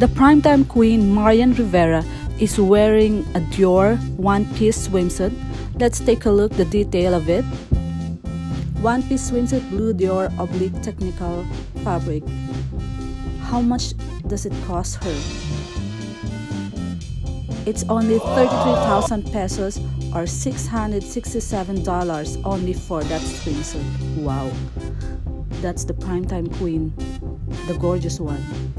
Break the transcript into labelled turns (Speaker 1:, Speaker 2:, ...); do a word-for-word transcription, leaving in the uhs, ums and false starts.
Speaker 1: The primetime queen Marian Rivera is wearing a Dior one-piece swimsuit. Let's take a look at the detail of it. One-piece swimsuit, blue Dior Oblique technical fabric. How much does it cost her? It's only thirty-three thousand pesos or six hundred sixty-seven dollars only for that swimsuit. Wow! That's the primetime queen, the gorgeous one.